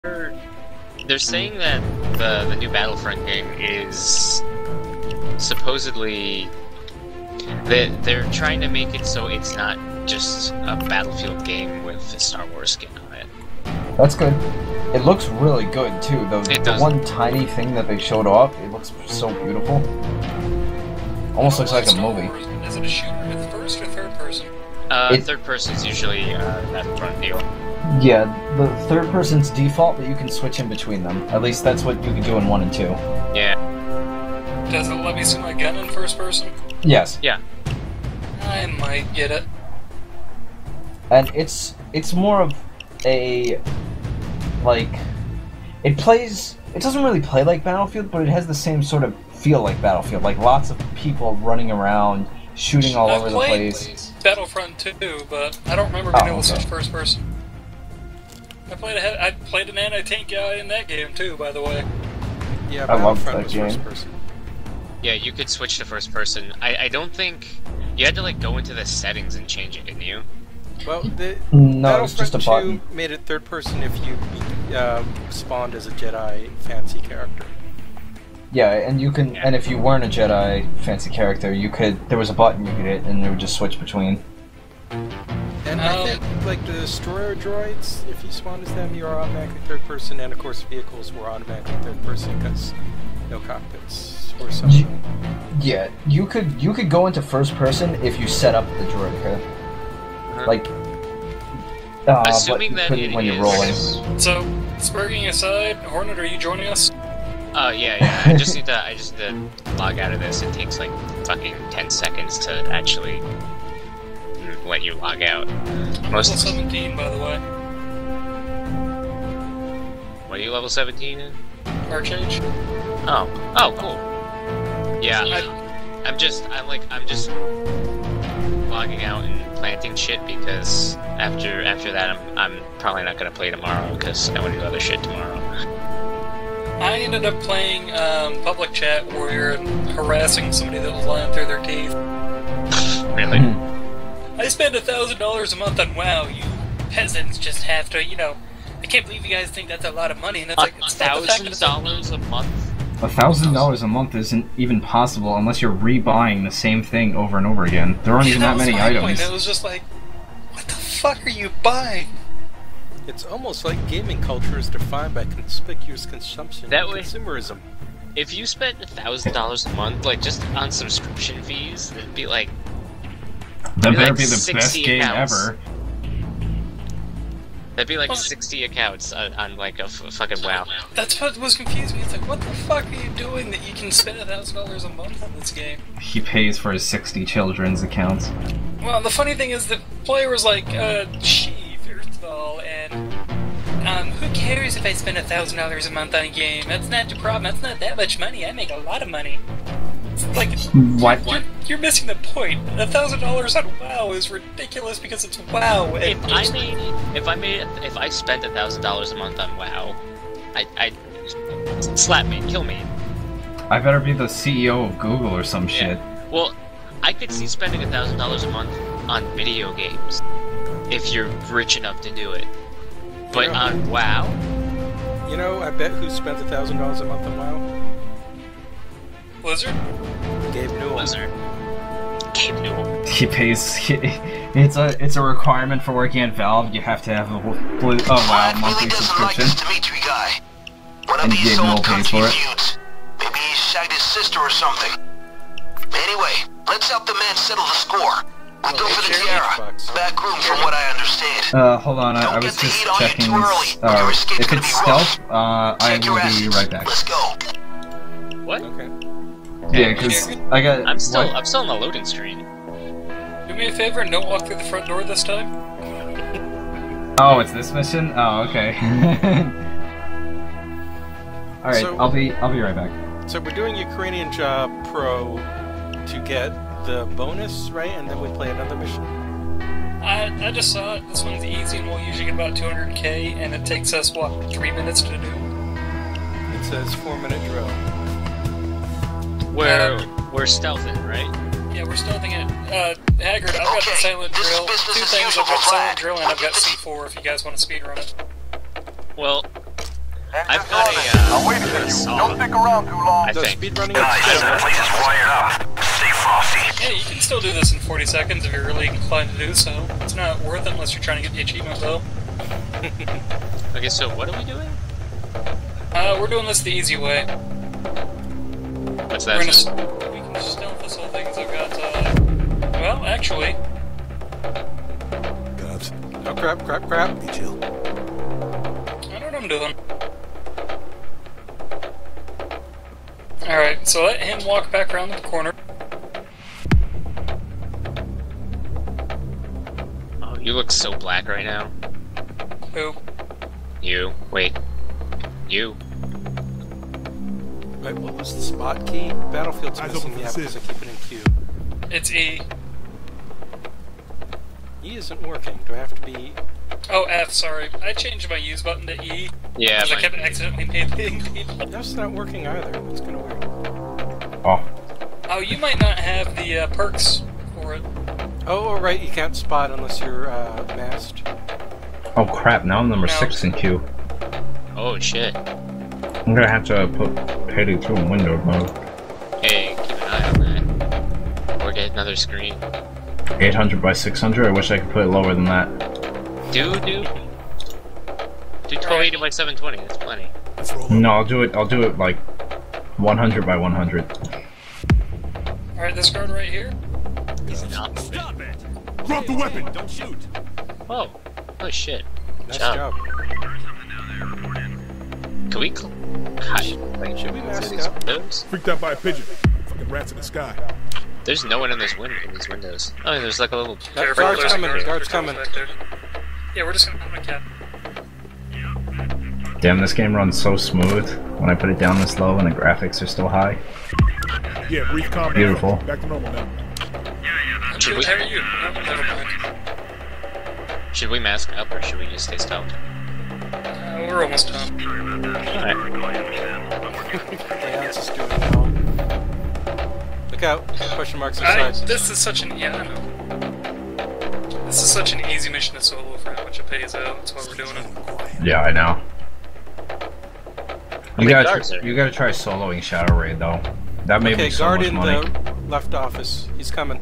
They're saying that the new Battlefront game is supposedly they're trying to make it so it's not just a Battlefield game with a Star Wars skin on it. That's good. It looks really good too, though. The one tiny thing that they showed off, it looks so beautiful. Almost looks like a movie. Is it a shooter with first or third person? Third person is usually that front deal. Yeah, the third person's default, but you can switch in between them. At least that's what you can do in 1 and 2. Yeah. Does it let me see my gun in first person? Yes. Yeah. I might get it. And it's more of a like it doesn't really play like Battlefield, but it has the same sort of feel like Battlefield, like lots of people running around, shooting all over the place. Battlefront 2, but I don't remember being able to switch first person. I played an anti-tank guy in that game too, by the way. Yeah, I love Battlefront that was game. first person. Yeah, you could switch to first person. I don't think you had to like go into the settings and change it, didn't you? Well, the No, it's just a Battlefront 2 button. made it third person if you spawned as a Jedi fancy character. Yeah, and you can, and if you weren't a Jedi fancy character, you could. There was a button you could hit, and it would just switch between. And I think, like, the destroyer droids, if you spawned as them, you are automatically third person, and of course vehicles were automatically third person because no cockpits or something. Yeah, you could go into first person if you set up the droid. Like, assuming but you that couldn't it when you're is- rolling. So, spurging aside, Hornet, are you joining us? Yeah. I just need to log out of this. It takes like fucking 10 seconds to actually let you log out. Level 17, by the way. What are you level 17 in? Archage. Oh, cool. Yeah, I'm just logging out and planting shit because after that I'm probably not gonna play tomorrow because I want to do other shit tomorrow. I ended up playing public chat where you're harassing somebody that was lying through their teeth. Really? I spend $1,000 a month on WoW. You peasants just have to, I can't believe you guys think that's a lot of money. And it's like it's not the fact that it's $1,000 a month. $1,000 a month isn't even possible unless you're rebuying the same thing over and over again. There aren't even that many items. Point. It was just like, what the fuck are you buying? It's almost like gaming culture is defined by conspicuous consumption That and way- consumerism. If you spent $1,000 a month, like just on subscription fees, it'd be like That better like be the 60 best game accounts. ever. That'd be like 60 accounts on like a fucking WoW. That's what was confusing me. It's like, what the fuck are you doing that you can spend $1,000 a month on this game? He pays for his 60 children's accounts. Well, the funny thing is the player was like, she, first of all, and who cares if I spend $1,000 a month on a game? That's not the problem. That's not that much money. I make a lot of money. It's like, What? you're missing the point. $1,000 on WoW is ridiculous because it's WoW. And If I spent $1,000 a month on WoW, I'd slap me, kill me. I better be the CEO of Google or some shit. Well, I could see spending $1,000 a month on video games if you're rich enough to do it. But on WoW, You know, I bet who spent $1,000 a month on WoW? Blizzard? Gabe Newell. Blizzard. Gabe Newell. He pays. It's a requirement for working at Valve. You have to have a WoW monthly subscription. Nice to meet you, guy. One of And these Gabe Newell old pays country for it. feuds. Maybe he shagged his sister or something. Anyway, let's help the man settle the score. We'll go for the tiara. Back room from what I understand. Hold on. I Don't was get the just heat on you checking. too early. Your escape's If gonna it's be rough. stealth, I Check your will be assets. right back. Let's go. What? Okay. Yeah, because I got. I'm still what? on the loading screen. Do me a favor and don't walk through the front door this time. Oh, it's this mission. Oh, okay. All right, So- I'll be right back. So we're doing Ukrainian Job Pro to get the bonus, right? And then we play another mission. I just saw it. This one's easy and we'll usually get about 200k and it takes us, what, 3 minutes to do? It says 4-minute drill. We're stealthing, right? Yeah, we're stealthing it. Haggard, I've got the Okay, silent this is drill. business Two as things, usual I've got for silent Vlad. drill and I've got C4 if you guys want to speedrun it. Well, I've got a saw. Don't stick around too long. I The think. speed running Guys, is the place is wired up. Stay frosty. Yeah, you can still do this in 40 seconds if you're really inclined to do so. It's not worth it unless you're trying to get the achievement, though. Okay, so what are we doing? We're doing this the easy way. What's We're that? gonna, we can stealth this whole thing, so I've got, well, actually... Oh crap. Be chill. I know what I'm doing. Alright, so let him walk back around the corner. Oh, you look so black right now. Who? You. Wait. You. Wait, what was the spot key? Battlefield's missing the app because I keep it in Q. It's E. E isn't working. Do I have to be... Oh, F, sorry. I changed my use button to E. Yeah, because I kept accidentally hitting people. That's not working either. That's kind of weird. Oh, Oh, you might not have the perks for it. Oh, right, you can't spot unless you're masked. oh crap! Now I'm number No. 6 in queue. Oh shit. I'm gonna have to put Payday 2 in window mode. Hey, keep an eye on that. Or get another screen. 800 by 600. I wish I could put it lower than that. Do 1280 by 720. That's plenty. No, I'll do it like 100 by 100. Alright, this guard right here. He's not. Stop it! Drop the weapon! Don't shoot! Oh. Oh shit. Nice job. Can we hide? Like, Should we mask these up? windows? Freaked out by a pigeon. Fucking rats in the sky. There's no one in this in these windows. Oh, and there's like a little. Careful, guard's there's a coming, guard. guard's There's a coming. back there. Yeah, we're just gonna put my cap. Damn, this game runs so smooth when I put it down this low and the graphics are still high. Yeah, brief combat. Beautiful. Back to normal now. Should we? How are you? No, never mind. Should we mask up or should we just stay stealth? We're almost done. Alright. Leon's just doing it all. Look out. Question marks inside. This is such an... Yeah, I know. This is such an easy mission to solo for how much it pays out. That's why we're doing it. Yeah, I know. You many gotta, guards are you gotta try soloing Shadow Raid though. That made Okay, me so guard much in money. the left office. He's coming.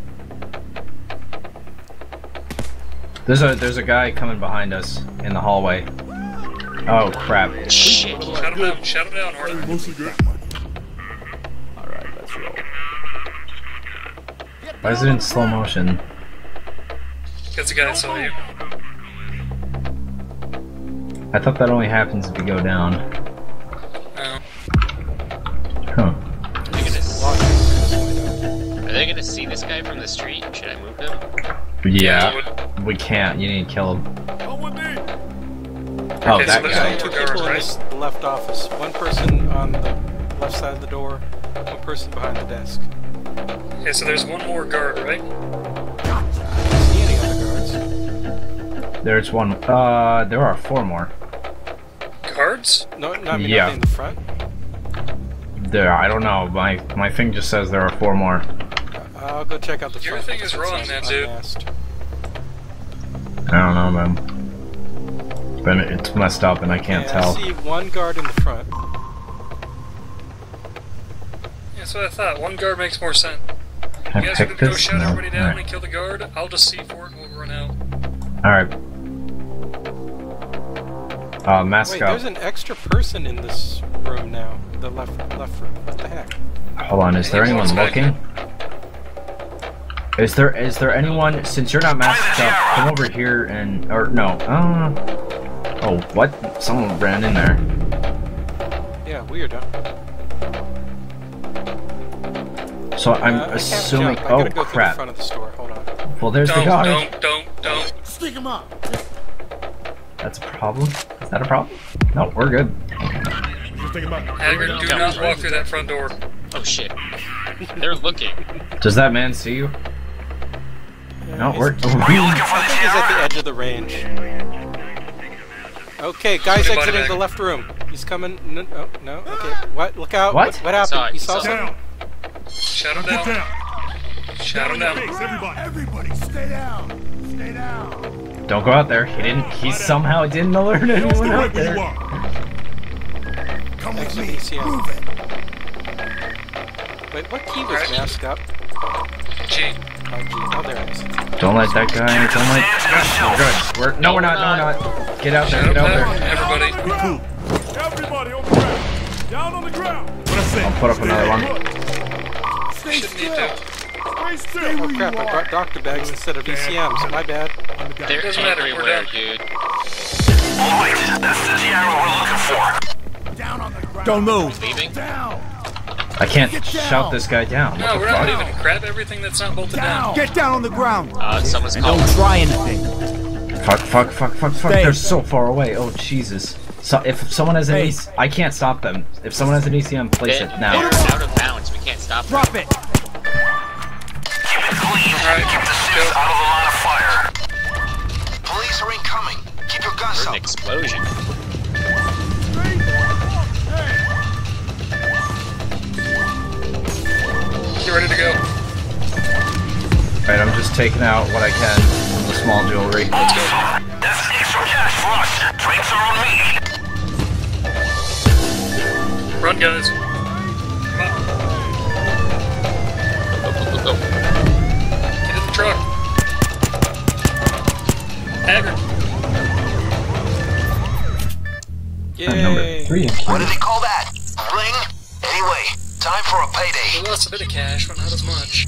There's a guy coming behind us in the hallway. Oh crap! Shit. Shut him down, Hornet. Mostly good. Alright, let's roll. Why is it in slow motion? Because the guy saw you. I thought that only happens if you go down. No. Huh. Are they gonna see this guy from the street? Should I move him? Yeah, we can't. You need to kill him. Come with me. Oh, Okay, that so guy. there's Two no people in guard, this left office. One person on the left side of the door. One person behind the desk. Okay, so there's one more guard, right? See any other guards? There's one. There are 4 more. Guards? No, I mean Yeah. nothing in the front. There, I don't know. My thing just says there are 4 more. I'll go check out the Your front. thing is wrong, It's then, dude. unmasked. I don't know, man. But it's messed up and I can't Yeah, tell. I see one guard in the front. Yeah, that's what I thought. One guard makes more sense. Can You I guys are pick gonna go this? shut No. everybody down Alright. and kill the guard? I'll just see for it and we'll run out. Alright. Mask Wait, up. there's an extra person in this room now. The left room. What the heck? Hold on, is there Hey, anyone what's back looking? Is there anyone, since you're not masked up, come over here and, or no, oh, what? Someone ran in there. Yeah, weird, huh? So I'm I can't assuming, jump. I oh gotta go through the crap. front of the store. Hold on. Well, there's the guy. Don't. Stick him up. That's a problem? Is that a problem? No, we're good. Just thinking about Haggard, do not walk through that front door. Oh shit. They're looking. Does that man see you? No, we're... Are you looking for I the think he's at the tiara? edge of the range. Okay, guy's Put him exiting back. the left room. He's coming. No, oh, no. Okay. What? Look out. What? What happened? He saw Saw it. something? down. Shut him Get down. down. Shut him Down down. your face, everybody. Everybody, stay down. Stay down. Don't go out there. He somehow didn't alert Stay anyone out right where you there. are. with some me. ECM. Move it. Wait, what key was masked up? G. Oh, G. Oh, there it is. Don't let that guy. Don't let. We're good. No, we're not. No, we're not. Get out there. Get out there. Everybody. Cool. Everybody on the ground. Down on the ground. What I say? I'll put up another one. Stay Shouldn't need still. to. Stay still. Oh crap, I brought doctor bags instead of ECMs. My bad. They're Doesn't matter, we're everywhere, done. dude. Alright, that's the Tiara we're looking for. Down on the ground. Don't move. Leaving? Down. I can't shout this guy down. No, What the we're not fuck? leaving. Grab everything that's not bolted down. Down. Get down on the ground. Someone's And calling. don't try anything. Fuck. Stay. They're so far away. Oh, Jesus. So if someone has an Hey. ECM, I can't stop them. If someone has an ECM, place it now. They're out of bounds. We can't stop them. Drop it. Keep it clean. Alright, Keep the let's suits go. out of the line of fire. Police are incoming. Keep your guns There's an up. explosion. Get ready to go. Alright, I'm just taking out what I can from the small jewelry. Let's go. That's extra cash for us. Drinks are on me. Run, guys. Come on. Go. Get in the truck. Haggard. Number Yay! 3 in What queue. do they call that? Ring? Anyway, time for a We payday. lost a bit of cash, but not as much.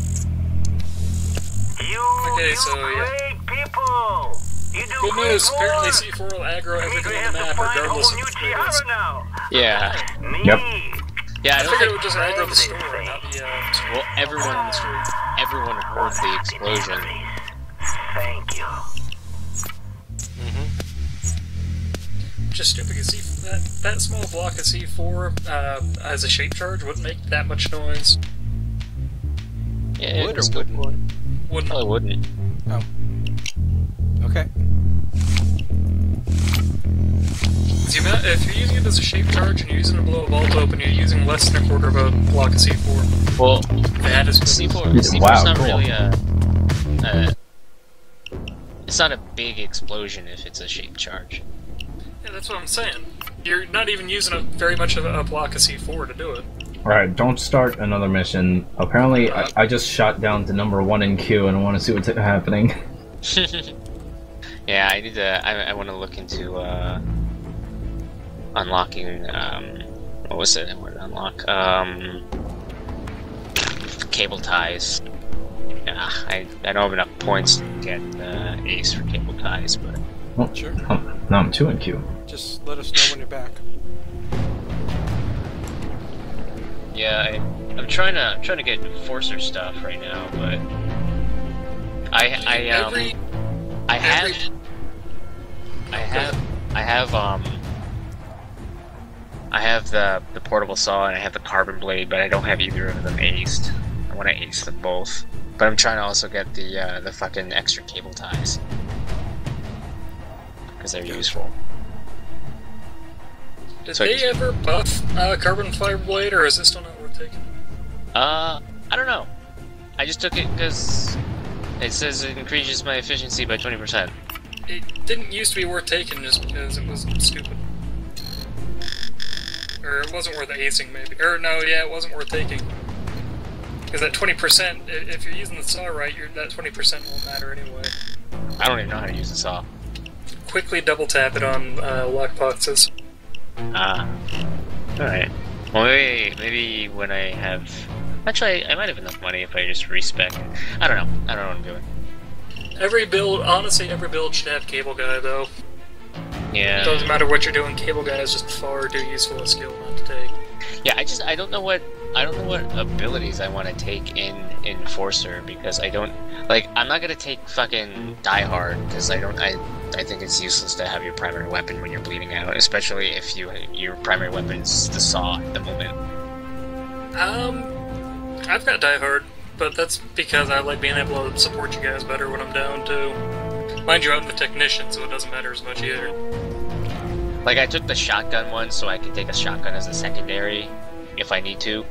Okay, so yeah. People. You do Good great news. Apparently work. C4 will aggro everything We on have the to map, find a regardless whole of new the tiara players. now. Yeah. Yep. Yeah, I I don't figured it think. would just aggro the store, not the Well, everyone heard the explosion. Thank you. just stupid because that small block of C4 as a shape charge wouldn't make that much noise. Yeah, Would it's or good. wouldn't? Wouldn't. Probably wouldn't. Oh. Okay. If you're using it as a shape charge and you're using it below a vault open, you're using less than a quarter of a block of C4. Well, That is C4's Wow, not cool. really it's not a big explosion if it's a shape charge. Yeah, that's what I'm saying. You're not even using very much of a block of C4 to do it. Alright, don't start another mission. Apparently, I just shot down to number 1 in queue and I want to see what's happening. Yeah, I need to. I want to look into unlocking. What was it? I wanted to unlock cable ties. Yeah, I don't have enough points to get ace for cable ties, but Well, Sure. now I'm 2 in queue. Just let us know when you're back. yeah, I'm trying to get Enforcer stuff right now, but I have the portable saw and I have the carbon blade, but I don't have either of them aced. I want to ace them both, but I'm trying to also get the fucking extra cable ties because they're useful. Did So I they just- ever buff Carbon Fiber Blade, or is this still not worth taking? I don't know. I just took it because it says it increases my efficiency by 20%. It didn't used to be worth taking just because it was stupid. Or it wasn't worth acing, maybe. Or no, yeah, it wasn't worth taking. Because that 20%, if you're using the saw right, that 20% won't matter anyway. I don't even know how to use the saw. Quickly double tap it on lockboxes. Alright. Well, maybe when I have... Actually, I might have enough money if I just respec. I don't know. I don't know what I'm doing. Every build, honestly, every build should have Cable Guy, though. Yeah. It doesn't matter what you're doing, Cable Guy is just far too useful a skill not to take. Yeah, I don't know what abilities I want to take in Enforcer because I don't like. I'm not gonna take fucking Die Hard because I think it's useless to have your primary weapon when you're bleeding out, especially if your primary weapon is the saw at the moment. I've got Die Hard, but that's because I like being able to support you guys better when I'm down too. Mind you, I'm the technician, so it doesn't matter as much either. Like I took the shotgun one, so I can take a shotgun as a secondary if I need to.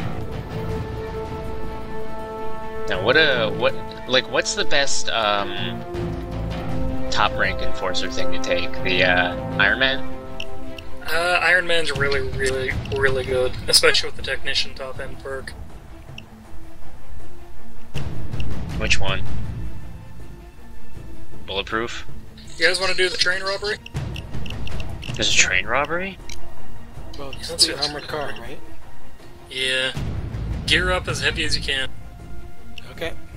Now, what's the best top rank Enforcer thing to take? The Iron Man? Iron Man's really, really, really good, especially with the Technician top end perk. Which one? Bulletproof? You guys want to do the train robbery? There's a train robbery? Well, it's That's the it. armored car, right? Yeah. Gear up as heavy as you can. Okay.